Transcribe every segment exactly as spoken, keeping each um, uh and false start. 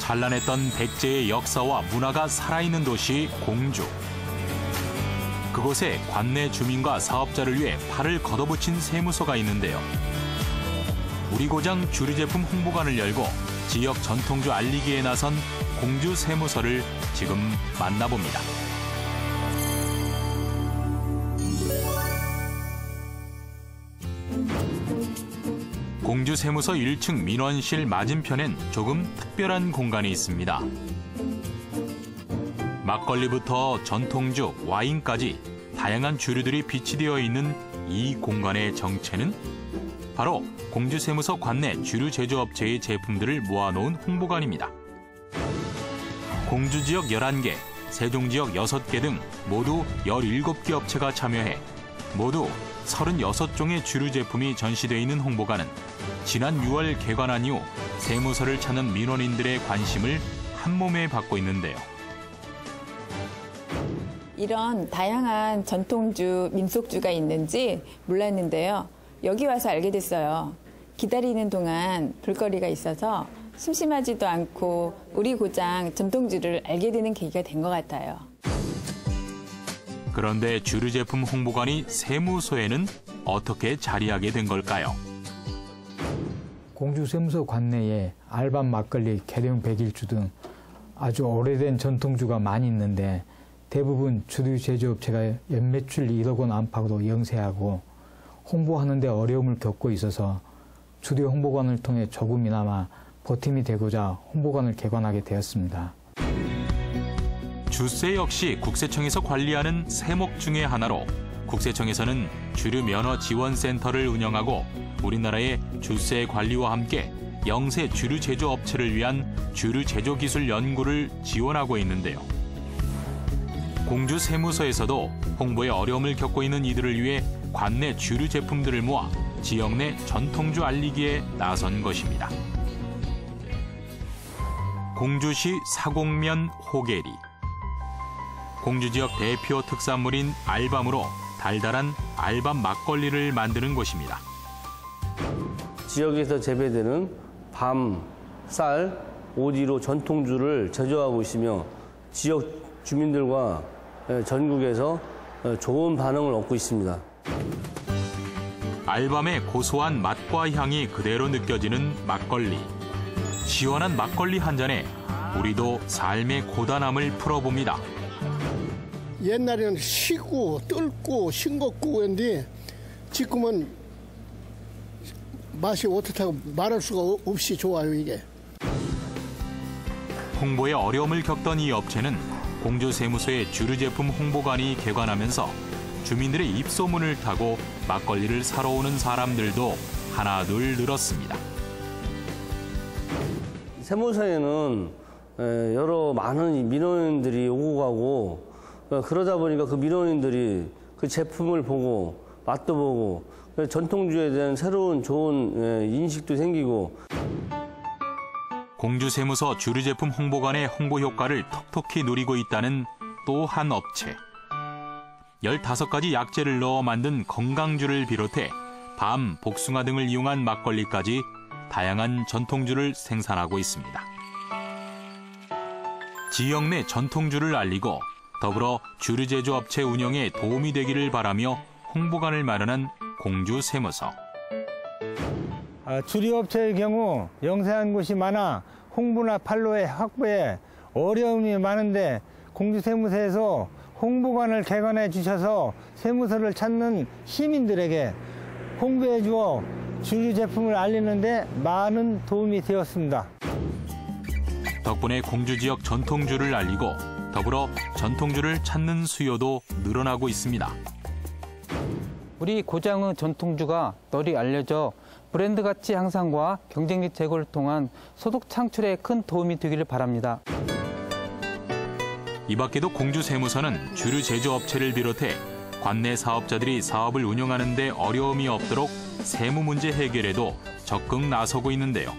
찬란했던 백제의 역사와 문화가 살아있는 도시 공주. 그곳에 관내 주민과 사업자를 위해 팔을 걷어붙인 세무서가 있는데요. 우리 고장 주류제품 홍보관을 열고 지역 전통주 알리기에 나선 공주 세무서를 지금 만나봅니다. 공주 세무서 일 층 민원실 맞은편엔 조금 특별한 공간이 있습니다. 막걸리부터 전통주, 와인까지 다양한 주류들이 비치되어 있는 이 공간의 정체는 바로 공주 세무서 관내 주류 제조업체의 제품들을 모아놓은 홍보관입니다. 공주 지역 열한 개, 세종 지역 여섯 개 등 모두 열일곱 개 업체가 참여해 모두 서른여섯 종의 주류 제품이 전시되어 있는 홍보관은 지난 유월 개관한 이후 세무서를 찾는 민원인들의 관심을 한몸에 받고 있는데요. 이런 다양한 전통주, 민속주가 있는지 몰랐는데요. 여기 와서 알게 됐어요. 기다리는 동안 볼거리가 있어서 심심하지도 않고 우리 고장 전통주를 알게 되는 계기가 된 것 같아요. 그런데 주류 제품 홍보관이 세무서에는 어떻게 자리하게 된 걸까요? 공주 세무서 관내에 알밤 막걸리, 계룡 백일주 등 아주 오래된 전통주가 많이 있는데 대부분 주류 제조업체가 연매출 일억 원 안팎으로 영세하고 홍보하는 데 어려움을 겪고 있어서 주류 홍보관을 통해 조금이나마 보탬이 되고자 홍보관을 개관하게 되었습니다. 주세 역시 국세청에서 관리하는 세목 중의 하나로 국세청에서는 주류 면허 지원센터를 운영하고 우리나라의 주세 관리와 함께 영세 주류 제조업체를 위한 주류 제조 기술 연구를 지원하고 있는데요. 공주 세무서에서도 홍보에 어려움을 겪고 있는 이들을 위해 관내 주류 제품들을 모아 지역 내 전통주 알리기에 나선 것입니다. 공주시 사곡면 호계리. 공주 지역 대표 특산물인 알밤으로 달달한 알밤 막걸리를 만드는 곳입니다. 지역에서 재배되는 밤, 쌀, 오디로 전통주를 제조하고 있으며 지역 주민들과 전국에서 좋은 반응을 얻고 있습니다. 알밤의 고소한 맛과 향이 그대로 느껴지는 막걸리. 시원한 막걸리 한 잔에 우리도 삶의 고단함을 풀어봅니다. 옛날에는 시고 뜰고 싱겁고 했는데 지금은 맛이 어떻다고 말할 수가 없이 좋아요, 이게. 홍보에 어려움을 겪던 이 업체는 공주 세무서의 주류 제품 홍보관이 개관하면서 주민들의 입소문을 타고 막걸리를 사러 오는 사람들도 하나둘 늘었습니다. 세무서에는 여러 많은 민원인들이 오고 가고 그러다 보니까 그 민원인들이 그 제품을 보고 맛도 보고 전통주에 대한 새로운 좋은 인식도 생기고. 공주 세무서 주류 제품 홍보관의 홍보 효과를 톡톡히 누리고 있다는 또 한 업체. 열다섯 가지 약재를 넣어 만든 건강주를 비롯해 밤, 복숭아 등을 이용한 막걸리까지 다양한 전통주를 생산하고 있습니다. 지역 내 전통주를 알리고 더불어 주류 제조업체 운영에 도움이 되기를 바라며 홍보관을 마련한 공주 세무서. 아, 주류업체의 경우 영세한 곳이 많아 홍보나 판로의 확보에 어려움이 많은데 공주 세무서에서 홍보관을 개관해 주셔서 세무서를 찾는 시민들에게 홍보해 주어 주류 제품을 알리는 데 많은 도움이 되었습니다. 덕분에 공주 지역 전통주를 알리고 더불어 전통주를 찾는 수요도 늘어나고 있습니다. 우리 고장의 전통주가 널리 알려져 브랜드 가치 향상과 경쟁력 제고를 통한 소득 창출에 큰 도움이 되기를 바랍니다. 이 밖에도 공주 세무서는 주류 제조업체를 비롯해 관내 사업자들이 사업을 운영하는 데 어려움이 없도록 세무 문제 해결에도 적극 나서고 있는데요.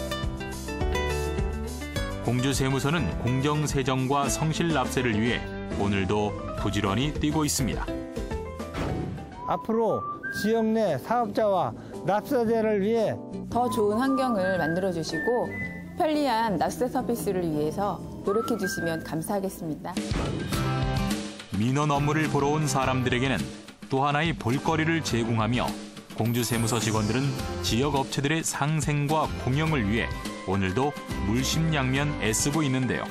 공주 세무서는 공정세정과 성실납세를 위해 오늘도 부지런히 뛰고 있습니다. 앞으로 지역 내 사업자와 납세자를 위해 더 좋은 환경을 만들어 주시고 편리한 납세 서비스를 위해서 노력해 주시면 감사하겠습니다. 민원 업무를 보러 온 사람들에게는 또 하나의 볼거리를 제공하며 공주세무서 직원들은 지역 업체들의 상생과 공영을 위해 오늘도 물심양면 애쓰고 있는데요.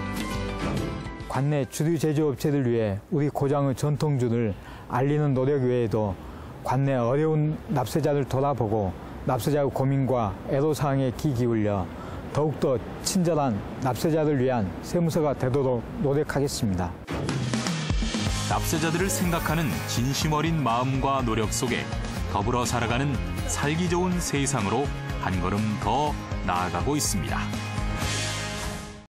관내 주류 제조업체들 위해 우리 고장의 전통주를 알리는 노력 외에도 관내 어려운 납세자들 돌아보고 납세자의 고민과 애로사항에 귀 기울여 더욱더 친절한 납세자들 위한 세무서가 되도록 노력하겠습니다. 납세자들을 생각하는 진심 어린 마음과 노력 속에 더불어 살아가는 살기 좋은 세상으로 한 걸음 더 나아가고 있습니다.